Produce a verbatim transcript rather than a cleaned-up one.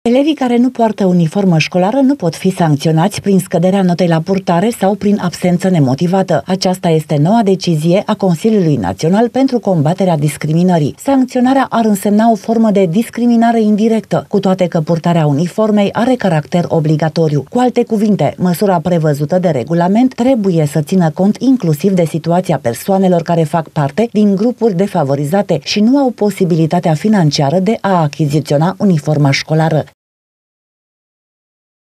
Elevii care nu poartă uniformă școlară nu pot fi sancționați prin scăderea notei la purtare sau prin absență nemotivată. Aceasta este noua decizie a Consiliului Național pentru combaterea discriminării. Sancționarea ar însemna o formă de discriminare indirectă, cu toate că purtarea uniformei are caracter obligatoriu. Cu alte cuvinte, măsura prevăzută de regulament trebuie să țină cont inclusiv de situația persoanelor care fac parte din grupuri defavorizate și nu au posibilitatea financiară de a achiziționa uniforma școlară.